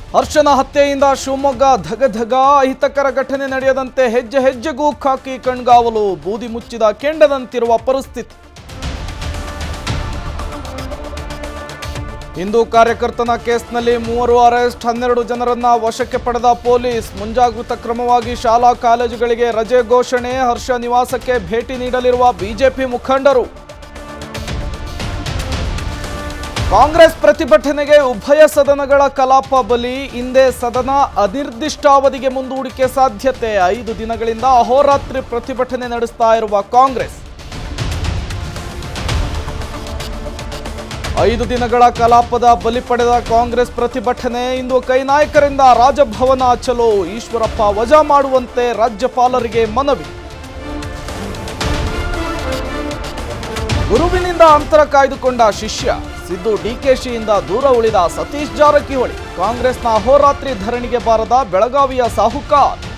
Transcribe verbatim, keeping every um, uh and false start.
ಹರ್ಷನ ಹತ್ಯೆಯಿಂದ ಶಿವಮೊಗ್ಗ ಧಗಧಗ. ಅಹಿತಕರ ಘಟನೆ ನಡೆಯದಂತೆ ಹೆಜ್ಜೆ ಹೆಜ್ಜೆಗೂ ಖಾಕಿ ಕಣ್ಗಾವಲು. ಬೂದಿ ಮುಚ್ಚಿದ ಕೆಂಡದಂತಿರುವ ಪರಿಸ್ಥಿತಿ. ಹಿಂದೂ ಕಾರ್ಯಕರ್ತನ ಕೇಸ್ನಲ್ಲಿ ಮೂವರು ಅರೆಸ್ಟ್, ಹನ್ನೆರಡು ಜನರನ್ನ ವಶಕ್ಕೆ ಪಡೆದ ಪೊಲೀಸ್. ಮುಂಜಾಗ್ರತಾ ಕ್ರಮವಾಗಿ ಶಾಲಾ ಕಾಲೇಜುಗಳಿಗೆ ರಜೆ ಘೋಷಣೆ. ಹರ್ಷ ನಿವಾಸಕ್ಕೆ ಭೇಟಿ ನೀಡಲಿರುವ ಬಿಜೆಪಿ ಮುಖಂಡರು. ಕಾಂಗ್ರೆಸ್ ಪ್ರತಿಭಟನೆಗೆ ಉಭಯ ಸದನಗಳ ಕಲಾಪ ಬಲಿ. ಹಿಂದೆ ಸದನ ಅನಿರ್ದಿಷ್ಟಾವಧಿಗೆ ಮುಂದೂಡಿಕೆ ಸಾಧ್ಯತೆ. ಐದು ದಿನಗಳಿಂದ ಅಹೋರಾತ್ರಿ ಪ್ರತಿಭಟನೆ ನಡೆಸ್ತಾ ಇರುವ ಕಾಂಗ್ರೆಸ್. ಐದು ದಿನಗಳ ಕಲಾಪದ ಬಲಿ ಪಡೆದ ಕಾಂಗ್ರೆಸ್ ಪ್ರತಿಭಟನೆ. ಇಂದು ಕೈ ನಾಯಕರಿಂದ ರಾಜಭವನ ಚಲೋ. ಈಶ್ವರಪ್ಪ ವಜಾ ಮಾಡುವಂತೆ ರಾಜ್ಯಪಾಲರಿಗೆ ಮನವಿ. ಗುರುವಿನಿಂದ ಅಂತರ ಕಾಯ್ದುಕೊಂಡ ಶಿಷ್ಯ. ಸಿದ್ದು ಡಿಕೆಶಿಯಿಂದ ದೂರ ಉಳಿದ ಸತೀಶ್ ಜಾರಕಿಹೊಳಿ. ಕಾಂಗ್ರೆಸ್ನ ಅಹೋರಾತ್ರಿ ಧರಣಿಗೆ ಬಾರದ ಬೆಳಗಾವಿಯ ಸಾಹುಕಾರ್.